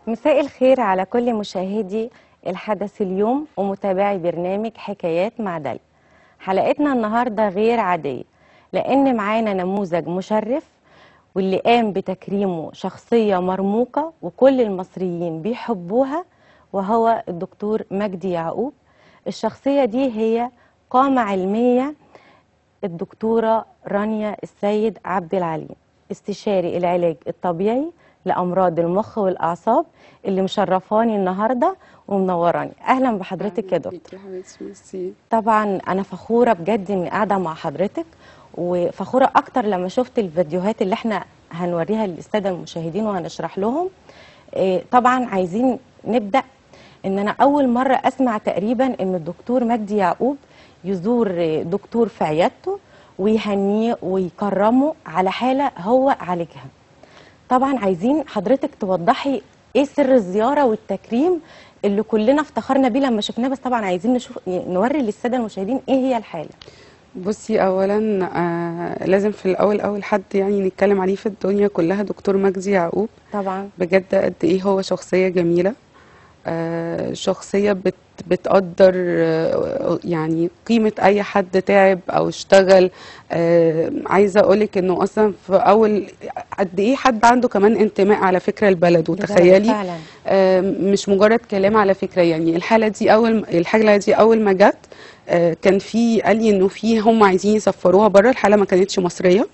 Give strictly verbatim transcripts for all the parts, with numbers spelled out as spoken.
مساء الخير على كل مشاهدي الحدث اليوم ومتابعي برنامج حكايات مع داليا. حلقتنا النهارده غير عادية لأن معانا نموذج مشرف واللي قام بتكريمه شخصية مرموقة وكل المصريين بيحبوها، وهو الدكتور مجدي يعقوب. الشخصية دي هي قامة علمية الدكتورة رانيا السيد عبد العليم، استشاري العلاج الطبيعي لأمراض المخ والأعصاب، اللي مشرفاني النهاردة ومنوراني. أهلا بحضرتك يا دكتور. طبعا أنا فخورة بجد إني قاعدة مع حضرتك، وفخورة أكتر لما شفت الفيديوهات اللي احنا هنوريها للسادة المشاهدين وهنشرح لهم. طبعا عايزين نبدأ إن أنا أول مرة أسمع تقريبا إن الدكتور مجدي يعقوب يزور دكتور في عيادته ويهنيه ويكرمه على حالة هو عالجها. طبعا عايزين حضرتك توضحي ايه سر الزيارة والتكريم اللي كلنا افتخرنا بيه لما شفناه، بس طبعا عايزين نشوف نوري للسادة المشاهدين ايه هي الحالة. بصي، اولا آه لازم في الاول اول حد يعني نتكلم عليه في الدنيا كلها دكتور مجدي يعقوب. طبعا بجد قد ايه هو شخصية جميلة، آه شخصية بت بتقدر آه يعني قيمة اي حد تعب او اشتغل. آه عايزة اقولك انه اصلا في اول قد ايه حد عنده كمان انتماء على فكرة البلد، وتخيلي آه مش مجرد كلام على فكرة. يعني الحالة دي اول الحالة دي اول ما جت آه كان في قال لي انه في هم عايزين يسفروها بره. الحالة ما كانتش مصرية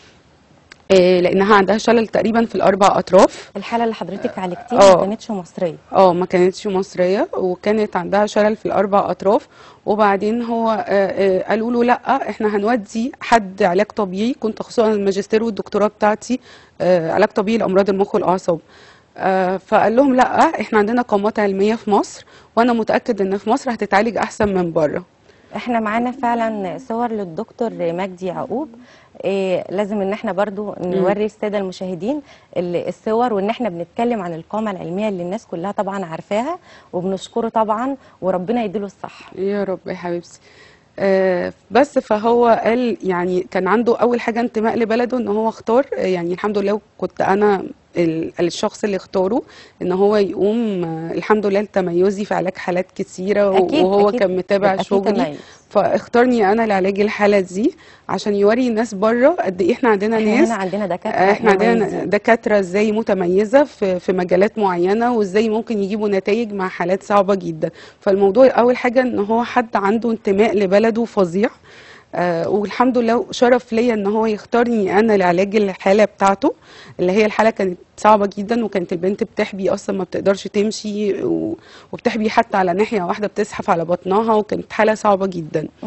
آه لانها عندها شلل تقريبا في الاربع اطراف. الحاله اللي حضرتك عالجتيها ما كانتش مصريه؟ اه ما كانتش مصريه، وكانت عندها شلل في الاربع اطراف. وبعدين هو آه آه قالوا له لا، احنا هنودي حد علاج طبيعي. كنت خصوصا الماجستير والدكتوراه بتاعتي آه علاج طبيعي لامراض المخ والاعصاب. آه فقال لهم لا، احنا عندنا قامات علميه في مصر، وانا متاكد ان في مصر هتتعالج احسن من بره. احنا معانا فعلا صور للدكتور مجدي يعقوب. إيه لازم ان احنا برضو نوري الساده المشاهدين الصور، وان احنا بنتكلم عن القامه العلميه اللي الناس كلها طبعا عارفاها، وبنشكره طبعا وربنا يديله الصحه. يا رب يا حبيبتي. آه بس فهو قال يعني كان عنده اول حاجه انتماء لبلده، ان هو اختار آه يعني الحمد لله كنت انا الشخص اللي اختاره ان هو يقوم آه الحمد لله لتميزي في علاج حالات كثيره. أكيد وهو أكيد كان متابع شغلي، فاختارني انا لعلاج الحاله دي عشان يوري الناس بره قد ايه احنا عندنا احنا ناس هنا عندنا دكاتره احنا عندنا دكاتره ازاي متميزه في في مجالات معينه، وازاي ممكن يجيبوا نتائج مع حالات صعبه جدا. فالموضوع اول حاجه ان هو حد عنده انتماء لبلده فظيع. آه والحمد لله شرف ليا ان هو يختارني انا لعلاج الحاله بتاعته، اللي هي الحاله كانت صعبه جدا، وكانت البنت بتحبي اصلا ما بتقدرش تمشي، وبتحبي حتى على ناحيه واحده بتزحف على بطنها، وكانت حاله صعبه جدا. م.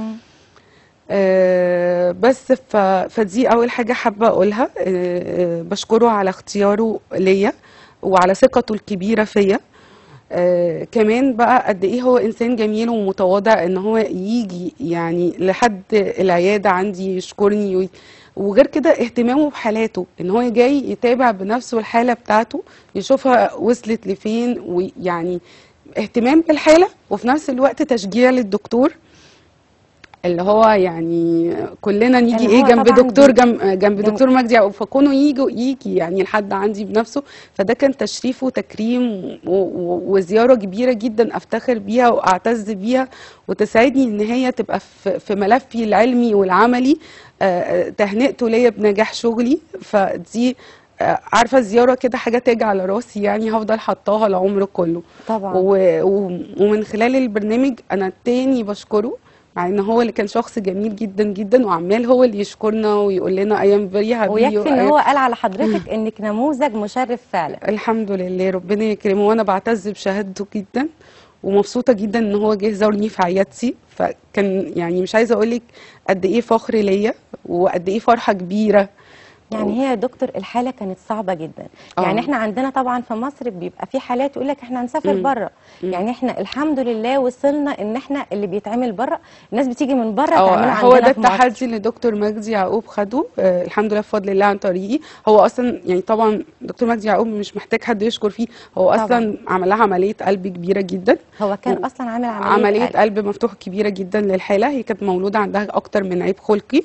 آه بس فدي اول حاجه حابه اقولها. آه بشكره على اختياره ليا وعلى ثقته الكبيره فيا. آه كمان بقى قد ايه هو انسان جميل ومتواضع، ان هو يجي يعني لحد العياده عندي يشكرني وي... وغير كده اهتمامه بحالاته، ان هو جاي يتابع بنفسه الحاله بتاعته، يشوفها وصلت لفين، ويعني اهتمام بالحاله وفي نفس الوقت تشجيع للدكتور، اللي هو يعني كلنا نيجي يعني ايه جنب دكتور جنب, جنب دكتور مجدي يعقوب، فكونه يجي يجي يعني لحد عندي بنفسه. فده كان تشريف وتكريم وزياره كبيره جدا افتخر بيها واعتز بيها، وتساعدني ان هي تبقى في, في ملفي العلمي والعملي تهنئته ليا بنجاح شغلي. فدي عارفه الزياره كده حاجه تاج على راسي، يعني هفضل حطاها العمر كله طبعا. ومن خلال البرنامج انا تاني بشكره، مع ان هو اللي كان شخص جميل جدا جدا، وعمال هو اللي يشكرنا ويقول لنا ايام فيري هابي. ويكفي ان هو قال على حضرتك انك نموذج مشرف فعلا. الحمد لله ربنا يكرمه، وانا بعتز بشهادته جدا، ومبسوطه جدا ان هو جه زارني في عيادتي. فكان يعني مش عايزه اقول لك قد ايه فخر ليا وقد ايه فرحه كبيره. يعني هي يا دكتور الحاله كانت صعبه جدا. يعني أوه. احنا عندنا طبعا في مصر بيبقى في حالات يقول لك احنا هنسافر بره، يعني احنا الحمد لله وصلنا ان احنا اللي بيتعمل بره الناس بتيجي من بره تعمله عندنا. هو ده التحدي اللي دكتور مجدي يعقوب خده آه الحمد لله بفضل الله عن طريقي. هو اصلا يعني طبعا دكتور مجدي يعقوب مش محتاج حد يشكر فيه، هو اصلا طبعا. عمل لها عمليه قلب كبيره جدا. هو كان و... اصلا عامل عمليه, عملية قلب. قلب مفتوح كبيره جدا للحاله. هي كانت مولوده عندها اكتر من عيب خلقي،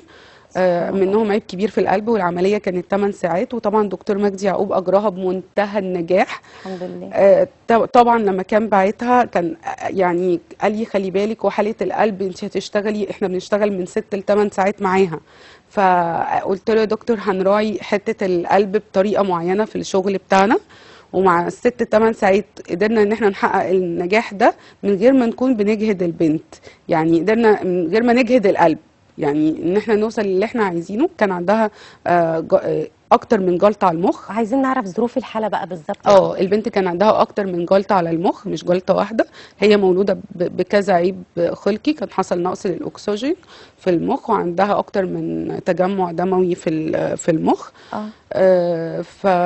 آه، منهم عيب كبير في القلب، والعمليه كانت ثمان ساعات، وطبعا دكتور مجدي يعقوب اجراها بمنتهى النجاح. الحمد لله. آه، ط- طبعا لما كان باعتها كان آه، يعني قال لي خلي بالك، وحاله القلب انت هتشتغلي، احنا بنشتغل من ست لثمان ساعات معاها. فقلت له يا دكتور هنراعي حته القلب بطريقه معينه في الشغل بتاعنا، ومع الست تمن ساعات قدرنا ان احنا نحقق النجاح ده من غير ما نكون بنجهد البنت. يعني قدرنا من غير ما نجهد القلب، يعني ان احنا نوصل للي احنا عايزينه. كان عندها آه، ج- آه، اكتر من جلطه على المخ. عايزين نعرف ظروف الحاله بقى بالظبط يا اه دكتور. البنت كان عندها اكتر من جلطه على المخ، مش جلطه واحده. هي مولوده ب- بكذا عيب خلقي، كان حصل نقص للاكسجين في المخ، وعندها اكتر من تجمع دموي في ال- في المخ. اه آه،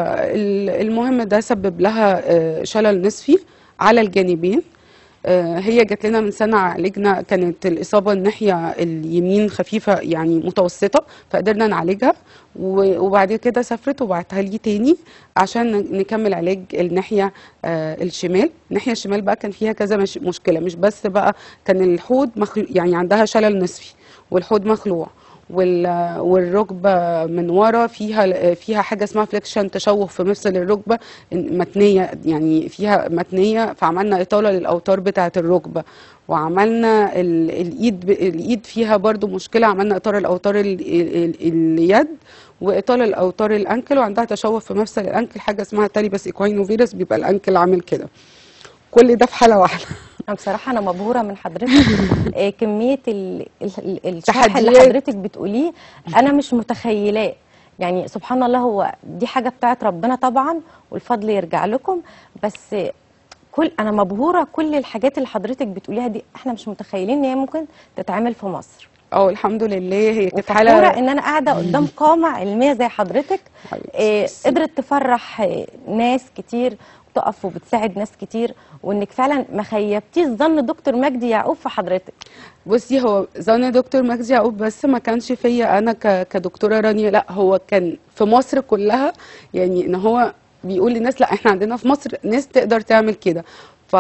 فالمهم ده سبب لها آه، شلل نصفي على الجانبين. آه، هي جات لنا من سنة عالجنا، كانت الإصابة الناحية اليمين خفيفة يعني متوسطة، فقدرنا نعالجها. و- وبعد كده سافرت وبعتها لي تاني عشان ن- نكمل علاج الناحية آه، الشمال. الناحية الشمال بقى كان فيها كذا مش مشكلة، مش بس بقى كان الحوض مخلوع، يعني عندها شلل نصفي والحوض مخلوع، وال- والركبه من ورا فيها فيها حاجه اسمها فليكشن، تشوه في مفصل الركبه متنيه، يعني فيها متنيه، فعملنا اطاله للاوتار بتاعه الركبه. وعملنا ال- الايد ب- الايد فيها برضو مشكله، عملنا اطار الاوتار ال- ال- ال- اليد، واطاله الاوتار الانكل، وعندها تشوه في مفصل الانكل حاجه اسمها تاليبس ايكوينوفيروس، بيبقى الانكل عامل كده. كل ده في حاله واحده. أنا بصراحة أنا مبهورة من حضرتك. آه، كمية ال- ال- ال- الشرح اللي تحديات. حضرتك بتقوليه أنا مش متخيلاه. يعني سبحان الله، هو دي حاجة بتاعت ربنا طبعا، والفضل يرجع لكم. بس كل أنا مبهورة، كل الحاجات اللي حضرتك بتقوليها دي إحنا مش متخيلين إن هي ممكن تتعمل في مصر. اه الحمد لله، هي كانت وفخورة حاله. إن أنا قاعدة قدام قامة علمية زي حضرتك. حبيبتي، آه، ميرسي. قدرت تفرح آه، ناس كتير، وتقف وبتساعد ناس كتير، وإنك فعلا ما خيبتيش ظن دكتور مجدي يعقوب في حضرتك. بصي، هو ظن دكتور مجدي يعقوب بس ما كانش فيا انا ك- كدكتوره رانيا، لا هو كان في مصر كلها. يعني ان هو بيقول للناس لا احنا عندنا في مصر ناس تقدر تعمل كده. ف...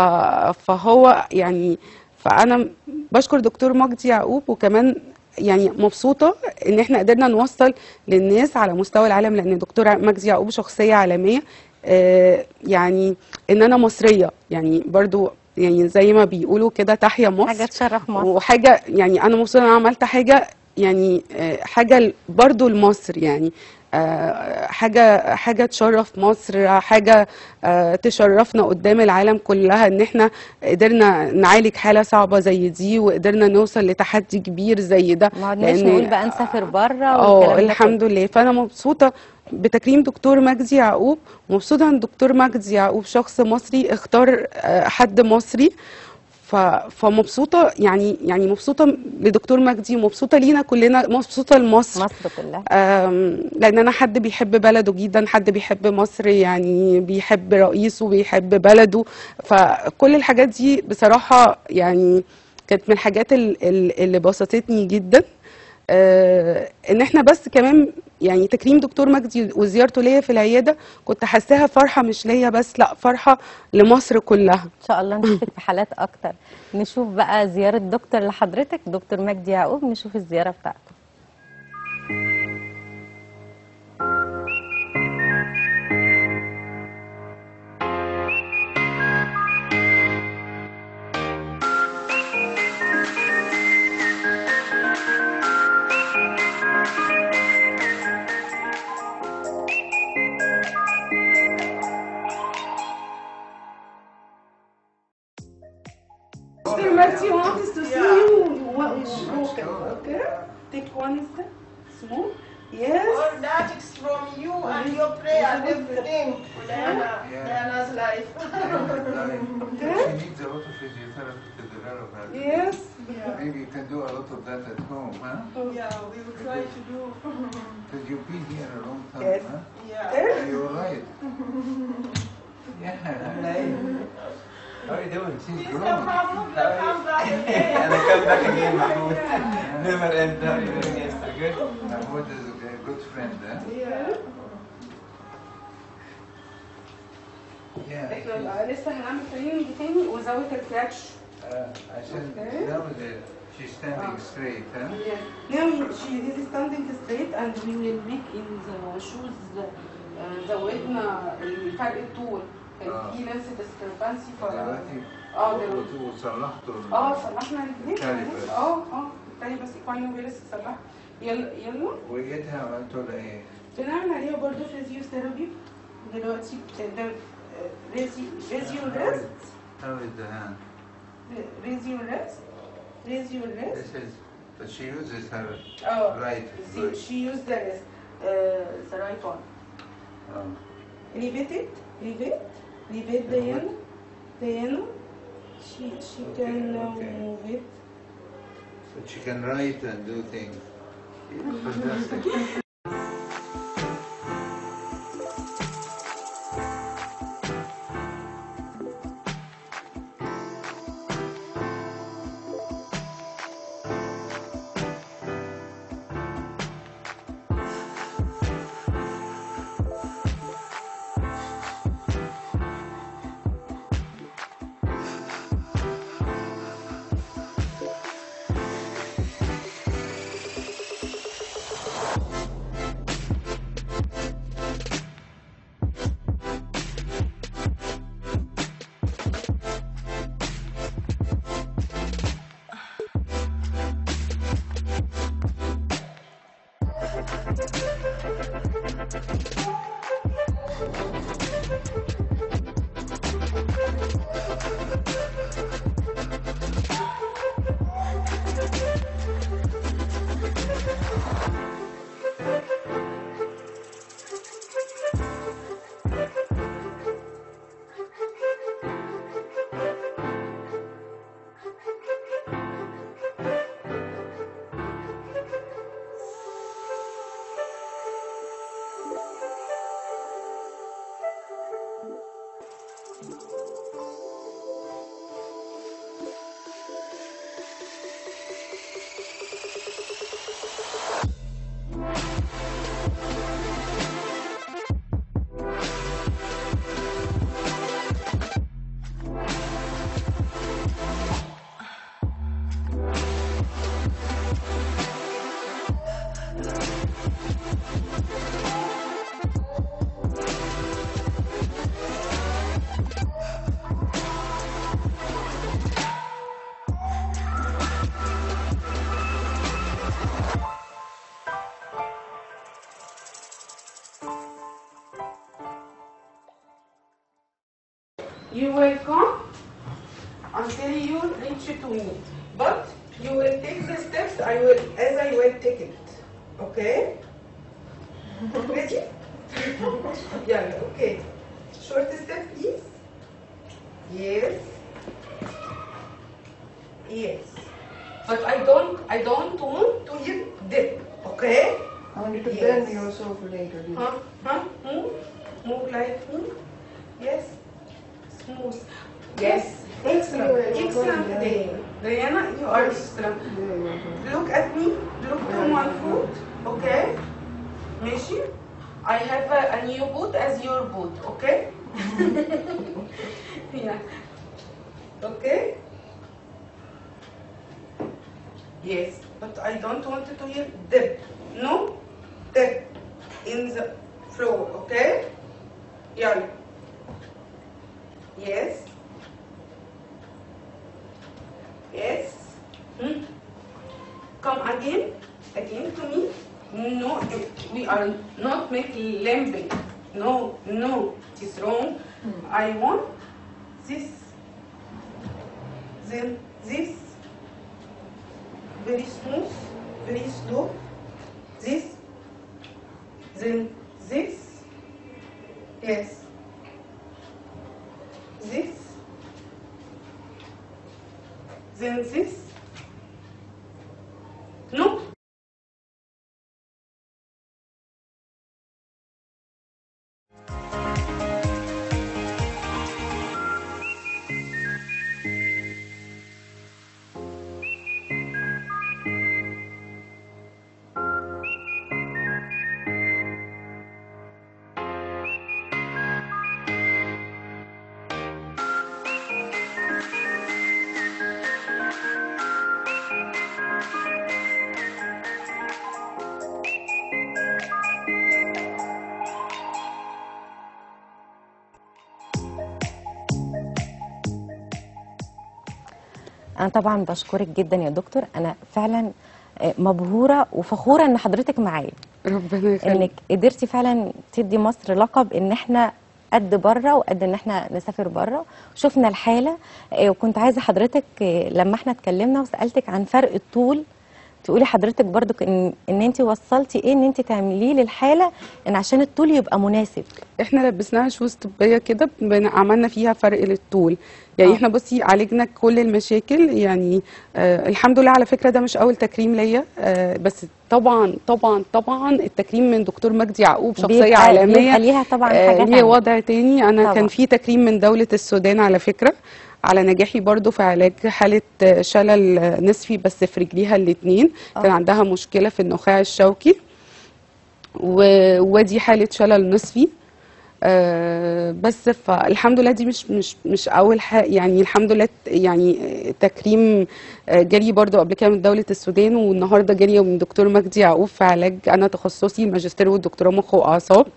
فهو يعني، فانا بشكر دكتور مجدي يعقوب، وكمان يعني مبسوطه ان احنا قدرنا نوصل للناس على مستوى العالم، لان دكتور مجدي يعقوب شخصيه عالميه. آه، يعني ان انا مصريه يعني برضو، يعني زي ما بيقولوا كده تحيا حاجة مصر. تشرف مصر. وحاجه يعني انا مبسوطه ان انا عملت حاجه، يعني آه، حاجه ل- برضو لمصر، يعني آه، حاجه حاجه تشرف مصر، حاجه آه، تشرفنا قدام العالم كلها، ان احنا قدرنا نعالج حاله صعبه زي دي، وقدرنا نوصل لتحدي كبير زي ده. ما عدناش لان نقول بقى نسافر بره اه والكلام ده كله. الحمد لله، فانا مبسوطه بتكريم دكتور مجدي يعقوب، مبسوطه ان دكتور مجدي يعقوب شخص مصري اختار آه، حد مصري. ف... فمبسوطه، يعني يعني مبسوطه لدكتور مجدي، ومبسوطه لينا كلنا، مبسوطه لمصر. مصر كلها. آم، لان انا حد بيحب بلده جدا، حد بيحب مصر، يعني بيحب رئيسه وبيحب بلده. فكل الحاجات دي بصراحه يعني كانت من الحاجات ال- ال- اللي بسطتني جدا. آه، ان احنا بس كمان يعني تكريم دكتور مجدي وزيارته ليا في العياده كنت حاساها فرحه مش ليا بس، لا فرحه لمصر كلها. ان شاء الله نشوفك في حالات اكتر. نشوف بقى زيارة دكتور لحضرتك، دكتور مجدي يعقوب، نشوف الزيارة بتاعته. Doctor Matthew wants to see you. What is broken? Okay. Take one step. Small. Yes. All that is from you and your prayer and everything for Diana, Yeah. Diana's life. She needs a lot of physiotherapy to develop her. Yes. Yeah. Maybe you can do a lot of that at home, huh? Yeah, we will try to do. Because you've been here a long time, Yes. huh? Yeah. Are you alright? Yeah. How are you doing? She's Please grown. come Mahmoud, welcome back again. And I come back again, Mahmoud. Yeah. Never end. How are you doing, Esther? Good? Mahmoud is a good friend, huh? Yeah. Yeah. احنا لسه هنعمل تريننج تاني وزاويه الكراتش Uh, عشان Okay. now the, she's standing straight, huh? Yes. Now she is standing straight and we will make in the shoes uh, زودنا الفرق الطول. كان آه. في ناس discrepancy ف دلوقتي اه دلوقتي وت- وصلحتوا ال- اه صلحنا الاثنين. Calipers. اه اه التاني بس ايكوين ويرس صلح. يلا يلا وايدها عملتوا لها ايه؟ بنعمل عليها برضه فيزيوثيرابي دلوقتي بتقدر ريزي ريزي وريست How is the hand? ريزي وريست ريزي وريست. This is, but she uses her اه right she, foot. she used the rest uh, the right one. Um, Elevate it, elevate, elevate the yen, the yen. She she Okay, can uh, okay. move it. but she can write and do things. Fantastic. You will come until you reach to me, but you will take the steps. I will as I will take it. Okay? Ready? Yeah. Okay. Short step, please. Yes. Yes. But I don't. I don't want to hit dip. Okay? I want you to Yes. bend yourself later. Huh? Huh? Move. Move like me. Yes. Smooth. Yes. Excellent. Excellent day. Diana, you are excellent. Look at me. Look to one foot. Okay? ماشي? I have a, a new boot as your boot. Okay? Yeah. Okay? Yes. But I don't want to hear dip. No? Dip in the floor. Okay? Yeah. Yes. Yes. Hmm. Come again. Again to me. No, we are not making limping. No, no, it is wrong. I want this, then this, very smooth, very slow, this, then this, yes, this, then this, no. انا طبعا بشكرك جدا يا دكتور، انا فعلا آه، مبهوره وفخوره ان حضرتك معايا، ربنا يخليك. انك قدرتي فعلا تدي مصر لقب ان احنا قد بره وقد ان احنا نسافر بره. شفنا الحاله آه، وكنت عايزه حضرتك آه، لما احنا اتكلمنا وسالتك عن فرق الطول تقولي حضرتك برضو ان ان انت وصلتي ايه ان انت تعمليه للحاله ان عشان الطول يبقى مناسب. احنا لبسناها شوز طبيه كده، بن- عملنا فيها فرق للطول. يعني آه. احنا بصي عالجنا كل المشاكل يعني. آه الحمد لله. على فكره ده مش اول تكريم ليا، آه بس طبعا طبعا طبعا التكريم من دكتور مجدي يعقوب شخصيه بيبقى عالميه. بيبقى ليها طبعا آه حاجه ليه تانية. وضع تاني. انا طبعا. كان في تكريم من دوله السودان على فكره على نجاحي برضو في علاج حاله آه، شلل آه، نصفي بس في رجليها الاثنين. كان آه. عندها مشكله في النخاع الشوكي و- ودي حاله شلل نصفي. آه، بس فالحمد لله دي مش مش مش اول حاجه يعني. الحمد لله ت- يعني آه، تكريم آه، جالي برضو قبل كده من دوله السودان، والنهارده جالي من دكتور مجدي يعقوب في علاج انا تخصصي الماجستير والدكتوراه مخ واعصاب.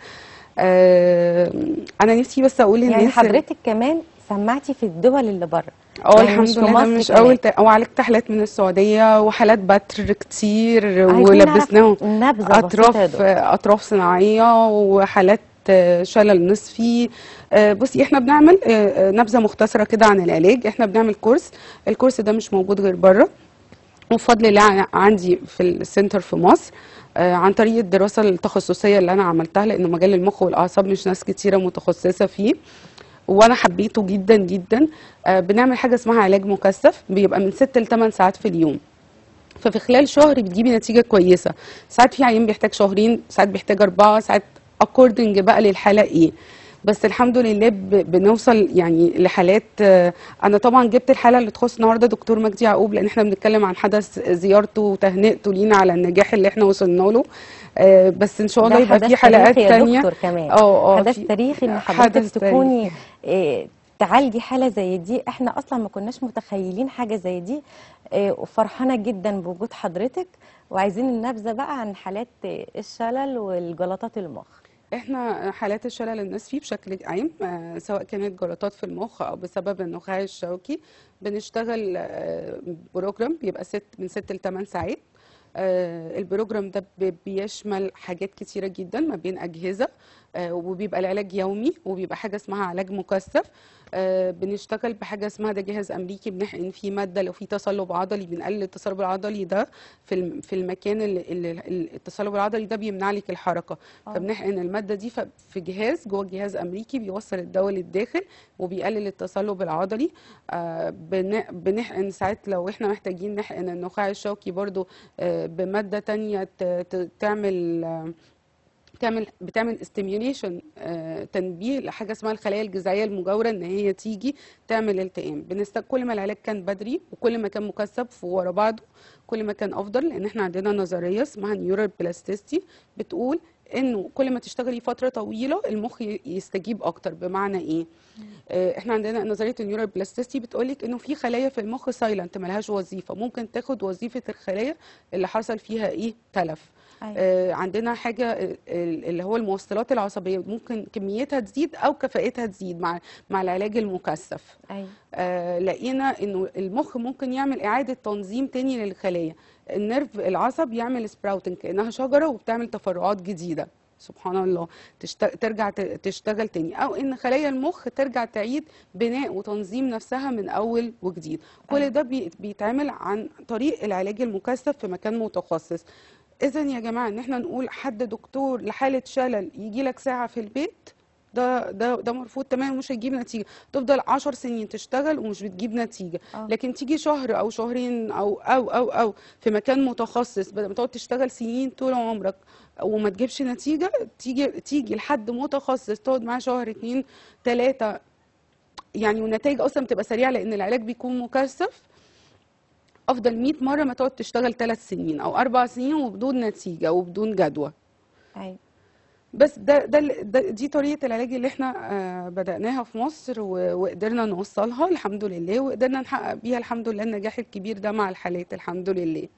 آه، انا نفسي بس اقول يعني للناس إن- حضرتك كمان سمعتي في الدول اللي بره. اه يعني الحمد مش في لله ده مصر مش كمان. اول ت... او عالجت حالات من السعوديه وحالات بتر كتير عايزين نعرف ولبسناهم نبذه بسيطه يا اطراف دكتور. اطراف صناعيه وحالات آه، شلل نصفي. آه، بصي احنا بنعمل آه، آه، نبذه مختصره كده عن العلاج. احنا بنعمل كورس. الكورس ده مش موجود غير بره، وبفضل الله ع- عندي في السنتر في مصر آه، عن طريق الدراسه التخصصيه اللي انا عملتها، لانه مجال المخ والاعصاب مش ناس كتيره متخصصه فيه، وانا حبيته جدا جدا. آه، بنعمل حاجه اسمها علاج مكثف، بيبقى من ست ل ثمان ساعات في اليوم. ففي خلال شهر بتجيبي نتيجه كويسه. ساعات في عيان بيحتاج شهرين، ساعات بيحتاج اربعه، ساعات اكوردنج بقى للحاله ايه. بس الحمد لله ب- بنوصل يعني لحالات. آه، انا طبعا جبت الحاله اللي تخص النهارده دكتور مجدي يعقوب، لان احنا بنتكلم عن حدث زيارته وتهنئته لينا على النجاح اللي احنا وصلنا له. آه، بس ان شاء ده الله يبقى حدث في حلقات تاريخي يا تانية. دكتور كمان. اه اه حدث في تاريخي ان حضرتك حدث تكوني تاريخي. إيه تعالجي حاله زي دي. احنا اصلا ما كناش متخيلين حاجه زي دي. إيه وفرحانه جدا بوجود حضرتك، وعايزين النبذه بقى عن حالات إيه، الشلل والجلطات المخ. احنا حالات الشلل النصفي بشكل عام آه، سواء كانت جلطات في المخ او بسبب النخاع الشوكي، بنشتغل آه، بروجرام بيبقى ست من ست لثمان ساعات. آه، البروجرام ده بي- بيشمل حاجات كتيرة جدا ما بين أجهزة، آه، وبيبقى العلاج يومي، وبيبقى حاجة اسمها علاج مكثف. آه، بنشتغل بحاجة اسمها ده جهاز أمريكي بنحقن فيه مادة لو في تصلب عضلي، بنقلل التصلب العضلي ده في الم- في المكان اللي اللي- اللي التصلب العضلي ده بيمنع لك الحركة. اه. فبنحقن المادة دي ف- في جهاز جوه جهاز أمريكي بيوصل الدواء للداخل وبيقلل التصلب العضلي. آه، بن- بنحقن ساعات لو احنا محتاجين نحقن النخاع الشوكي برضو آه، بمادة تانية ت- ت- تعمل آه، تعمل بتعمل استيميوليشن، تنبيه لحاجه اسمها الخلايا الجذعيه المجاوره ان هي تيجي تعمل التئام. بنست... كل ما العلاج كان بدري وكل ما كان مكثف ورا بعضه كل ما كان افضل، لان احنا عندنا نظريه اسمها نيورال بلاستيستي بتقول انه كل ما تشتغلي فتره طويله المخ ي- يستجيب اكتر. بمعنى ايه؟ آه، احنا عندنا نظريه النيورال بلاستيستي بتقولك انه في خلايا في المخ سايلنت ملهاش وظيفه، ممكن تاخد وظيفه الخلايا اللي حصل فيها ايه تلف. ايوه. آه، عندنا حاجه آه، اللي هو الموصلات العصبيه ممكن كميتها تزيد او كفاءتها تزيد مع مع العلاج المكثف. ايوه. آه، لقينا انه المخ ممكن يعمل اعاده تنظيم تاني للخلايا. النيرف العصب يعمل سبراوتنج كانها شجره وبتعمل تفرعات جديده. سبحان الله. تشت... ترجع ت- تشتغل تاني، او ان خلايا المخ ترجع تعيد بناء وتنظيم نفسها من اول وجديد. كل أيوة. ده بي... بيتعمل عن طريق العلاج المكثف في مكان متخصص. اذا يا جماعه ان احنا نقول حد دكتور لحاله شلل يجي لك ساعه في البيت، ده ده ده مرفوض تماما ومش هيجيب نتيجه. تفضل عشر سنين تشتغل ومش بتجيب نتيجه. اه. لكن تيجي شهر او شهرين او او او او في مكان متخصص بدل ما تقعد تشتغل سنين طول عمرك وما تجيبش نتيجه، تيجي تيجي لحد متخصص تقعد معاه شهر اتنين تلاته يعني، والنتائج اصلا بتبقى سريعه لان العلاج بيكون مكثف. افضل مية مره ما تقعد تشتغل ثلاث سنين او اربع سنين وبدون نتيجه وبدون جدوى. ايوه. بس ده ده, ده دي طريقه العلاج اللي احنا آه بدأناها في مصر و- وقدرنا نوصلها الحمد لله، وقدرنا نحقق بيها الحمد لله النجاح الكبير ده مع الحالات الحمد لله.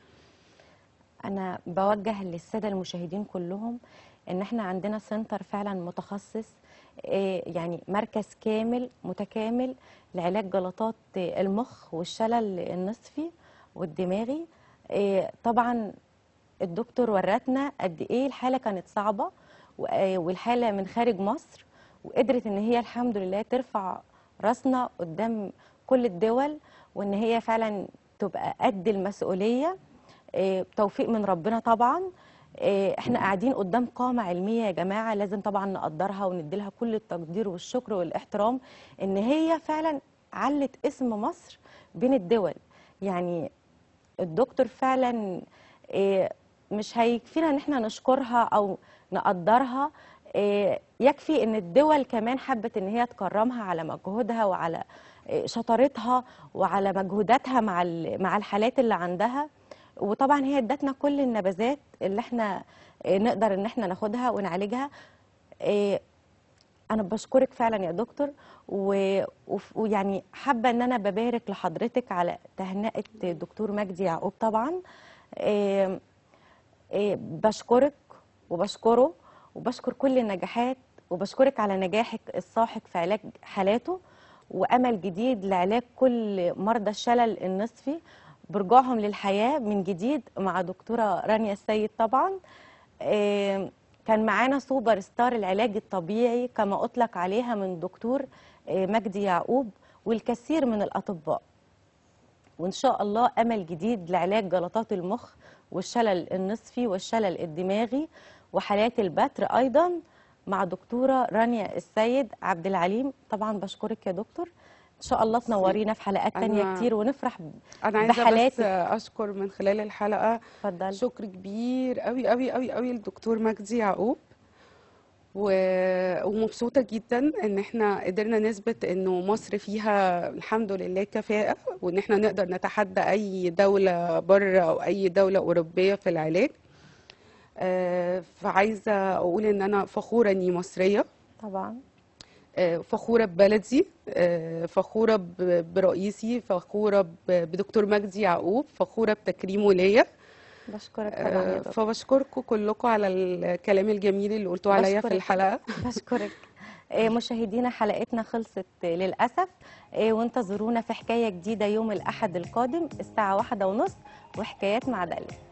انا بوجه للساده المشاهدين كلهم ان احنا عندنا سنتر فعلا متخصص، آه، يعني مركز كامل متكامل لعلاج جلطات المخ والشلل النصفي والدماغي. آه، طبعا الدكتور ورتنا قد ايه الحاله كانت صعبه، و- آه، والحاله من خارج مصر، وقدرت ان هي الحمد لله ترفع راسنا قدام كل الدول، وان هي فعلا تبقى قد المسؤوليه. آه، توفيق من ربنا طبعا. آه، احنا قاعدين قدام قامة علمية يا جماعة، لازم طبعا نقدرها ونديلها كل التقدير والشكر والاحترام، ان هي فعلا علت اسم مصر بين الدول. يعني الدكتور فعلا آه، مش هيكفينا ان احنا نشكرها او نقدرها، آه، يكفي ان الدول كمان حبت ان هي تكرمها على مجهودها وعلى آه، شطارتها وعلى مجهوداتها مع ال- مع الحالات اللي عندها. وطبعا هي ادتنا كل النبذات اللي احنا آه، نقدر ان احنا ناخدها ونعالجها. آه، انا بشكرك فعلا يا دكتور، و- وف- ويعني حابه ان انا ببارك لحضرتك على تهنئه الدكتور مجدي يعقوب طبعا. آه، آه، بشكرك وبشكره وبشكر كل النجاحات، وبشكرك على نجاحك الساحق في علاج حالاته، وأمل جديد لعلاج كل مرضى الشلل النصفي برجوعهم للحياة من جديد مع دكتورة رانيا السيد طبعا. آه، كان معانا سوبر ستار العلاج الطبيعي كما أطلق عليها من دكتور آه، مجدي يعقوب والكثير من الأطباء. وإن شاء الله أمل جديد لعلاج جلطات المخ والشلل النصفي والشلل الدماغي وحالات البتر أيضا مع دكتورة رانيا السيد عبد العليم. طبعا بشكرك يا دكتور، إن شاء الله تنورينا في حلقات تانية انا كتير ونفرح انا عايزه بس بحالاتك. اشكر من خلال الحلقه اتفضلي. شكر كبير قوي قوي قوي قوي للدكتور مجدي يعقوب، و... ومبسوطة جدا ان احنا قدرنا نثبت انه مصر فيها الحمد لله كفاءة، وان احنا نقدر نتحدى اي دولة بره او اي دولة اوروبية في العلاج. آه، فعايزة اقول ان انا فخورة اني مصرية، طبعا آه، فخورة ببلدي، آه، فخورة ب- برئيسي، فخورة ب- بدكتور مجدي يعقوب، فخورة بتكريمه ليا. بشكرك طبعا يا آه، دكتور. فبشكركم كلكم على الكلام الجميل اللي قلتوه عليا في بشكرك الحلقة. بشكرك. آه، مشاهدينا حلقتنا خلصت آه، للأسف. آه، وانتظرونا في حكاية جديدة يوم الأحد القادم الساعة واحدة ونص وحكايات مع داليا.